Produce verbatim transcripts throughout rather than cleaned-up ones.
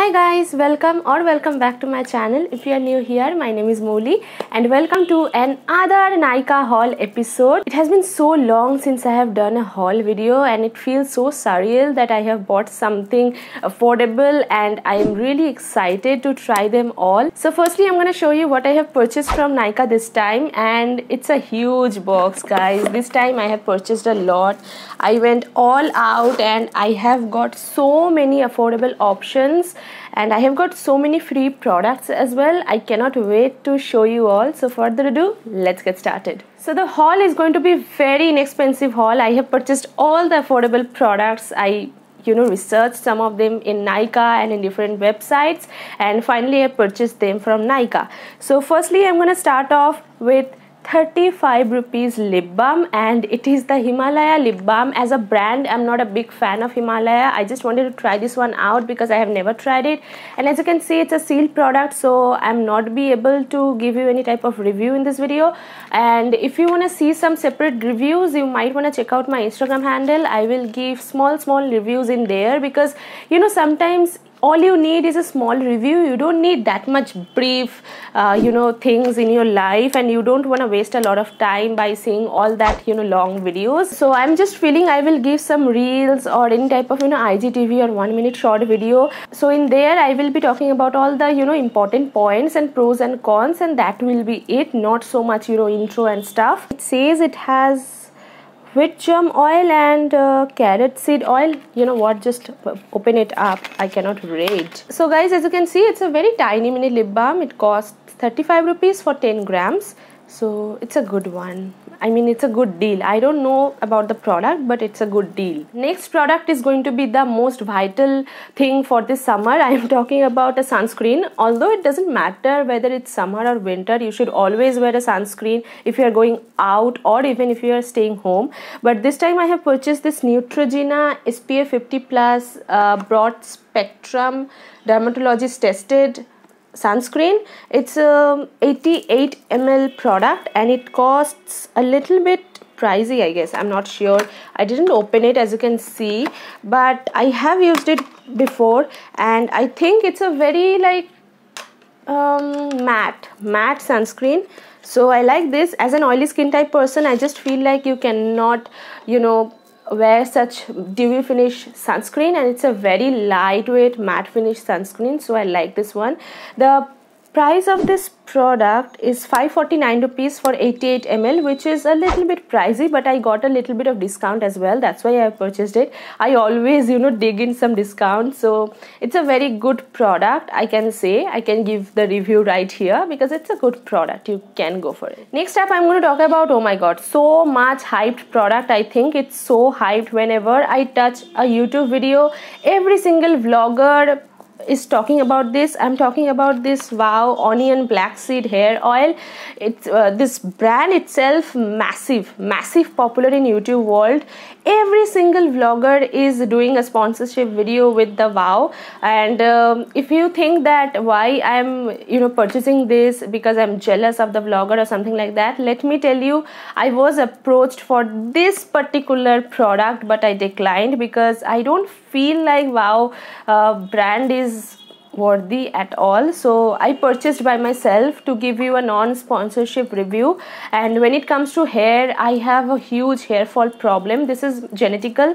Hi guys, welcome or welcome back to my channel. If you are new here, my name is Moli and welcome to another Nykaa haul episode. It has been so long since I have done a haul video and it feels so surreal that I have bought something affordable and I am really excited to try them all. So firstly, I'm going to show you what I have purchased from Nykaa this time, and it's a huge box guys. This time I have purchased a lot. I went all out and I have got so many affordable options and I have got so many free products as well. I cannot wait to show you all. So further ado, let's get started. So the haul is going to be very inexpensive haul. I have purchased all the affordable products. I you know researched some of them in Nykaa and in different websites, and finally I purchased them from Nykaa. So firstly, I'm going to start off with thirty-five rupees lip balm, and it is the Himalaya lip balm. As a brand, I'm not a big fan of Himalaya. I just wanted to try this one out because I have never tried it, and as you can see, it's a sealed product, so I'm not be able to give you any type of review in this video. And if you want to see some separate reviews, you might want to check out my Instagram handle. I will give small small reviews in there because you know sometimes all you need is a small review. You don't need that much brief uh, you know things in your life, and you don't want to waste a lot of time by seeing all that you know long videos. So I'm just feeling I will give some reels or any type of you know I G T V or one minute short video. So in there I will be talking about all the you know important points and pros and cons, and that will be it. Not so much you know intro and stuff. It says it has wheat germ oil and uh, carrot seed oil. You know what, just open it up. I cannot read. So guys, as you can see, it's a very tiny mini lip balm. It costs thirty-five rupees for ten grams, so it's a good one. I mean, it's a good deal. I don't know about the product, but it's a good deal. Next product is going to be the most vital thing for this summer. I am talking about a sunscreen. Although it doesn't matter whether it's summer or winter, you should always wear a sunscreen if you are going out or even if you are staying home. But this time I have purchased this Neutrogena S P F fifty plus uh, broad spectrum dermatologist tested sunscreen. It's a eighty-eight milliliter product and it costs a little bit pricey, I guess. I'm not sure. I didn't open it, as you can see, but I have used it before and I think it's a very like um, matte matte sunscreen. So I like this. As an oily skin type person, I just feel like you cannot you know wear such dewy finish sunscreen, and it's a very lightweight matte finish sunscreen, so I like this one. The price of this product is five forty-nine rupees for eighty-eight milliliters, which is a little bit pricey, but I got a little bit of discount as well. That's why I purchased it. I always you know dig in some discount, so it's a very good product. I can say I can give the review right here because it's a good product. You can go for it. Next up, I'm going to talk about, oh my god, so much hyped product. I think it's so hyped. Whenever I touch a YouTube video, every single vlogger is talking about this. I'm talking about this Wow onion black seed hair oil. It's uh, this brand itself massive massive popular in YouTube world. Every single vlogger is doing a sponsorship video with the Wow, and um, if you think that why I'm you know purchasing this because I'm jealous of the vlogger or something like that, let me tell you, I was approached for this particular product but I declined because I don't feel like Wow uh, brand is worthy at all. So I purchased by myself to give you a non-sponsorship review. And when it comes to hair, I have a huge hair fall problem. This is genetical,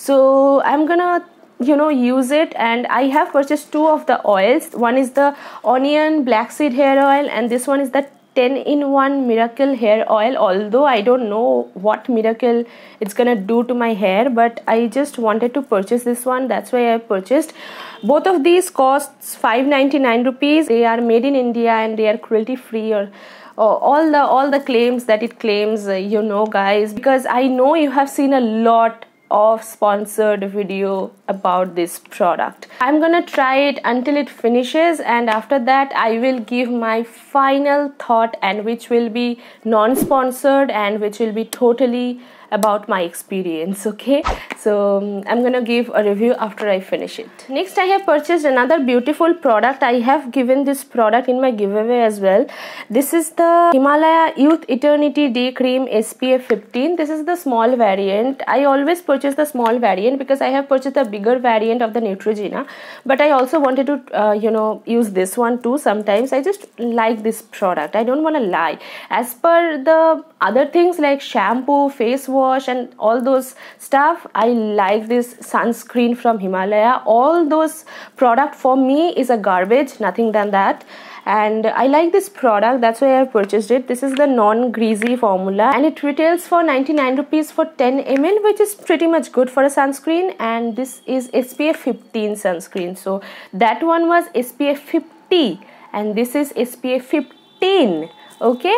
so I'm gonna you know use it, and I have purchased two of the oils. One is the onion black seed hair oil and this one is the ten in one miracle hair oil. Although I don't know what miracle it's gonna do to my hair, but I just wanted to purchase this one. That's why I purchased. Both of these costs five ninety-nine rupees. They are made in India and they are cruelty free, or uh, all the all the claims that it claims, uh, you know guys, because I know you have seen a lot of sponsored video about this product. I'm gonna try it until it finishes, and after that I will give my final thought, and which will be non-sponsored and which will be totally about my experience. Okay, so um, I'm gonna give a review after I finish it. Next, I have purchased another beautiful product. I have given this product in my giveaway as well. This is the Himalaya Youth Eternity Day Cream S P F fifteen. This is the small variant. I always purchase the small variant because I have purchased the bigger variant of the Neutrogena, but I also wanted to uh, you know use this one too. Sometimes I just like this product, I don't want to lie. As per the other things like shampoo, face wash and all those stuff, I like this sunscreen from Himalaya. All those product for me is a garbage, nothing than that. And I like this product, that's why I have purchased it. This is the non-greasy formula and it retails for ninety-nine rupees for ten milliliters, which is pretty much good for a sunscreen. And this is S P F fifteen sunscreen. So that one was S P F fifty and this is S P F fifteen. Okay,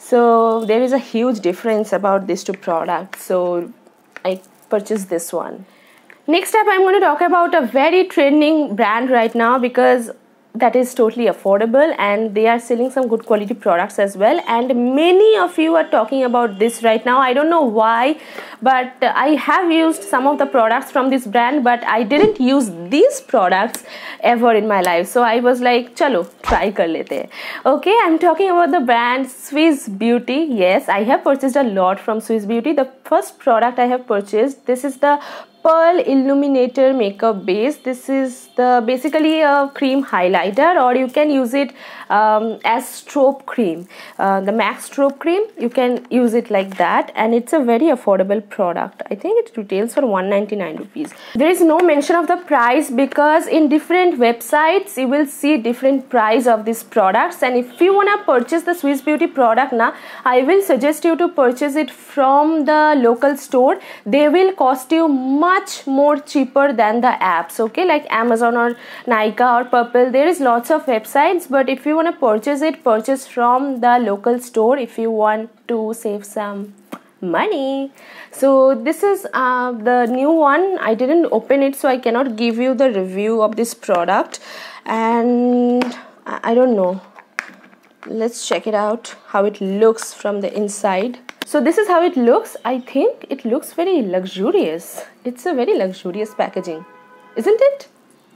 so there is a huge difference about these two products. So I purchased this one. Next up, I'm going to talk about a very trending brand right now because that is totally affordable and they are selling some good quality products as well, and many of you are talking about this right now. I don't know why, but I have used some of the products from this brand, but I didn't use these products ever in my life. So I was like, chalo, try kar lete. Okay, I'm talking about the brand Swiss Beauty. Yes, I have purchased a lot from Swiss Beauty. The first product I have purchased, this is the Pearl Illuminator Makeup Base. This is the basically a cream highlighter, or you can use it um, as strobe cream. Uh, the MAC strobe cream, you can use it like that, and it's a very affordable product. I think it retails for one ninety-nine rupees. There is no mention of the price because in different websites you will see different price of these products, and if you wanna purchase the Swiss Beauty product now, I will suggest you to purchase it from the local store. They will cost you much much more cheaper than the apps, okay, like Amazon or Nykaa or Purple. There is lots of websites, but if you want to purchase it, purchase from the local store if you want to save some money. So this is uh, the new one. I didn't open it, so I cannot give you the review of this product, and I don't know, let's check it out how it looks from the inside. So this is how it looks. I think it looks very luxurious. It's a very luxurious packaging, isn't it?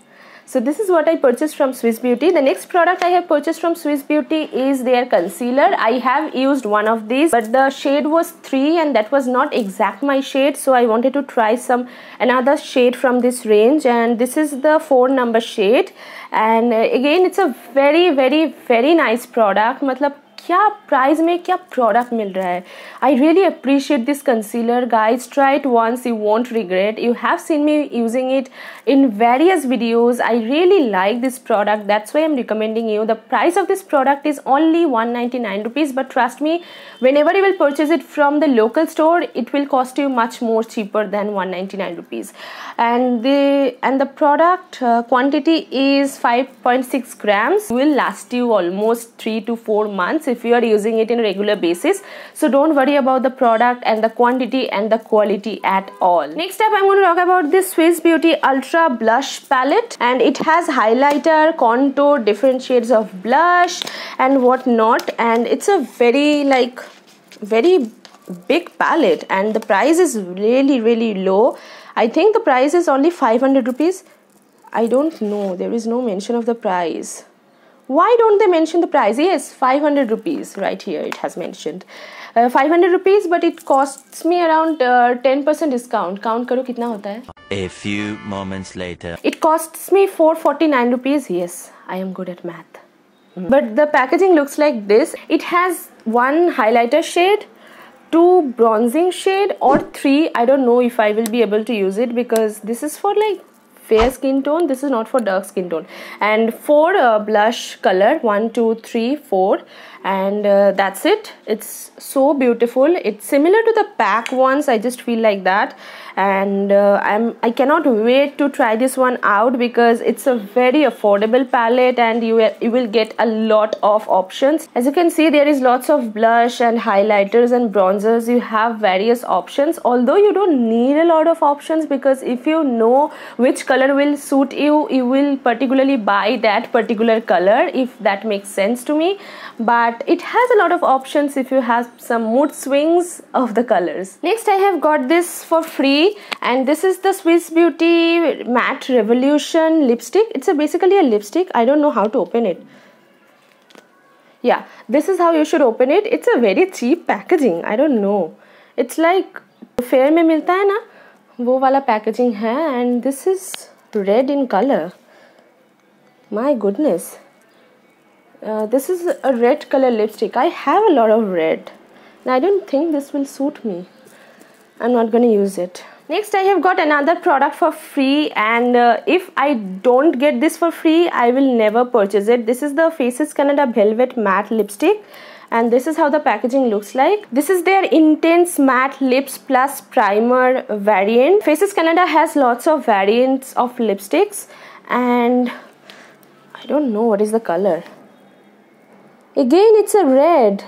So this is what I purchased from Swiss Beauty. The next product I have purchased from Swiss Beauty is their concealer. I have used one of these, but the shade was three and that was not exact my shade. So I wanted to try some another shade from this range, and this is the four number shade. And uh, again, it's a very very very nice product. मतलब क्या price में क्या product मिल रहा है. I really appreciate this concealer, guys. Try it once, you won't regret. You have seen me using it in various videos. I really like this product, that's why I'm recommending you. The price of this product is only one ninety-nine rupees, but trust me, whenever you will purchase it from the local store, it will cost you much more cheaper than one ninety-nine rupees. And the and the product uh, quantity is five point six grams. It will last you almost three to four months if you are using it in a regular basis. So don't worry about the product and the quantity and the quality at all. Next up, I'm going to talk about this Swiss Beauty Ultra Blush Palette, and it has highlighter, contour, different shades of blush and whatnot, and it's a very like very big palette, and the price is really really low. I think the price is only five hundred rupees. I don't know, there is no mention of the price. Why don't they mention the price? Yes, five hundred rupees right here it has mentioned. Uh, five hundred rupees, but it costs me around uh, ten percent discount. Count karo kitna hota hai? A few moments later. It costs me four forty-nine rupees. Yes, I am good at math. Mm. But the packaging looks like this. It has one highlighter shade, two bronzing shade, or three. I don't know if I will be able to use it because this is for like fair skin tone, this is not for dark skin tone, and four uh, blush color, one two three four, and uh, that's it. It's so beautiful. It's similar to the pack ones, I just feel like that, and uh, I'm I cannot wait to try this one out because it's a very affordable palette and you, you will get a lot of options. As you can see, there is lots of blush and highlighters and bronzers. You have various options, although you don't need a lot of options because if you know which color color will suit you, you will particularly buy that particular color, if that makes sense to me. But it has a lot of options if you have some mood swings of the colors. Next I have got this for free, and this is the Swiss Beauty Matte Revolution lipstick. It's a basically a lipstick. I don't know how to open it. Yeah, this is how you should open it. It's a very cheap packaging. I don't know. It's like fair में मिलता है ना, वो वाला packaging है, and this is red in color. My goodness. Uh, this is a red color lipstick. I have a lot of red, and I don't think this will suit me. I'm not gonna use it. Next I have got another product for free, and uh, if I don't get this for free, I will never purchase it. This is the Faces Canada Velvet Matte Lipstick, and this is how the packaging looks like. This is their Intense Matte Lips Plus Primer variant. Faces Canada has lots of variants of lipsticks, and I don't know what is the color. Again, it's a red.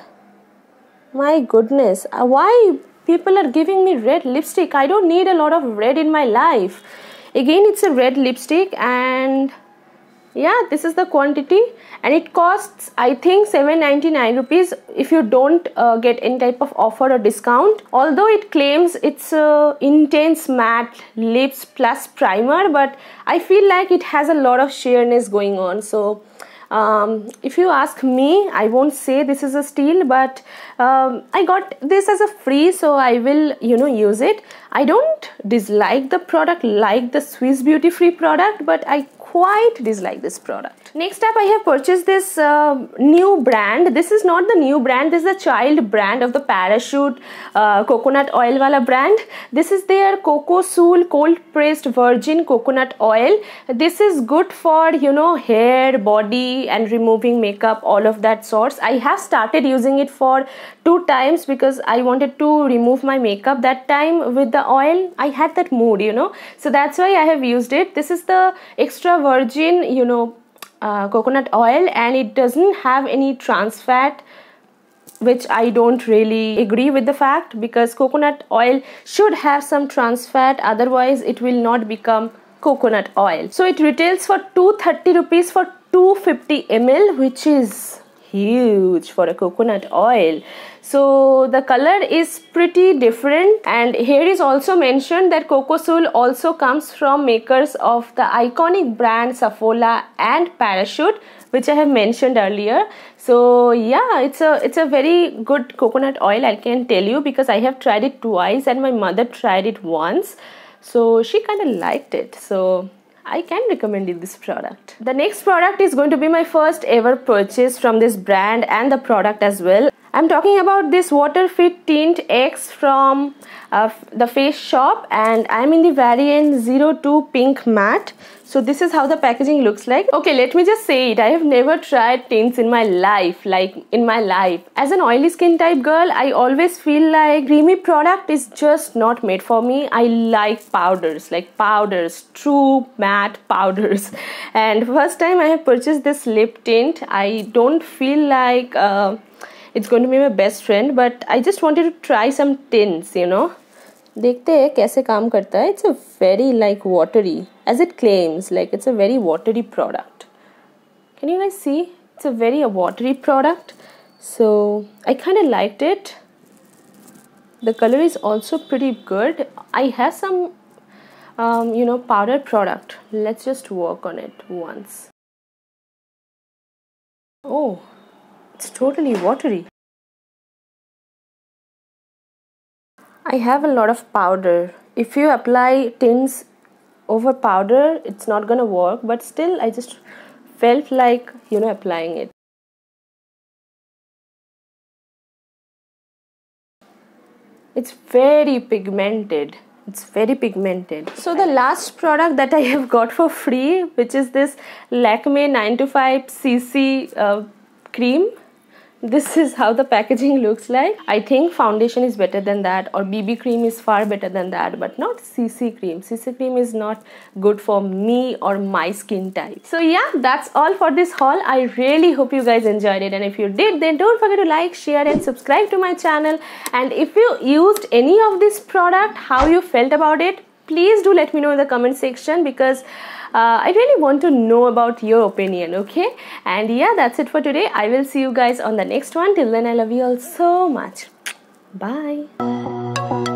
My goodness, uh, why people are giving me red lipstick? I don't need a lot of red in my life. Again, it's a red lipstick, and yeah, this is the quantity, and it costs I think seven ninety-nine rupees if you don't uh, get any type of offer or discount. Although it claims it's a Intense Matte Lips Plus Primer, but I feel like it has a lot of sheerness going on. So um, if you ask me, I won't say this is a steal, but um, I got this as a free, so I will, you know, use it. I don't dislike the product like the Swiss Beauty free product, but I quite dislike this product. Next up, I have purchased this uh, new brand. This is not the new brand, this is the child brand of the Parachute uh, coconut oil wala brand. This is their Coco Soul cold pressed virgin coconut oil. This is good for, you know, hair, body, and removing makeup, all of that sorts. I have started using it for two times because I wanted to remove my makeup that time with the oil. I had that mood, you know, so that's why I have used it. This is the extra virgin, you know, uh, coconut oil, and it doesn't have any trans fat, which I don't really agree with the fact, because coconut oil should have some trans fat, otherwise it will not become coconut oil. So it retails for two hundred thirty rupees for two hundred fifty milliliters, which is huge for a coconut oil. So the color is pretty different, and here is also mentioned that Coco Soul also comes from makers of the iconic brand Saffola and Parachute, which I have mentioned earlier. So yeah, it's a it's a very good coconut oil, I can tell you, because I have tried it twice and my mother tried it once, so she kind of liked it. So I can recommend you this product. The next product is going to be my first ever purchase from this brand and the product as well. I'm talking about this Water Fit Tint X from uh, the Face Shop, and I'm in the variant zero two Pink Matte. So this is how the packaging looks like. Okay, let me just say it. I have never tried tints in my life, like in my life. As an oily skin type girl, I always feel like creamy product is just not made for me. I like powders, like powders, true matte powders. And first time I have purchased this lip tint, I don't feel like uh, it's going to be my best friend, but I just wanted to try some tints, you know. देखते हैं कैसे काम करता है. It's a very like watery, as it claims, like it's a very watery product. Can you guys see? It's a very watery product. So I kind of liked it. The color is also pretty good. I have some, um, you know, powder product. Let's just work on it once. Oh, it's totally watery. I have a lot of powder. If you apply tints over powder, it's not gonna work, but still I just felt like, you know, applying it. It's very pigmented. It's very pigmented. So the last product that I have got for free, which is this Lakme nine to five C C uh, cream. This is how the packaging looks like. I think foundation is better than that, or B B cream is far better than that, but not C C cream. C C cream is not good for me or my skin type. So yeah, that's all for this haul. I really hope you guys enjoyed it, and if you did, then don't forget to like, share and subscribe to my channel. And if you used any of this product, how you felt about it, please do let me know in the comment section, because uh, I really want to know about your opinion. Okay, and yeah, that's it for today. I will see you guys on the next one. Till then, I love you all so much. Bye.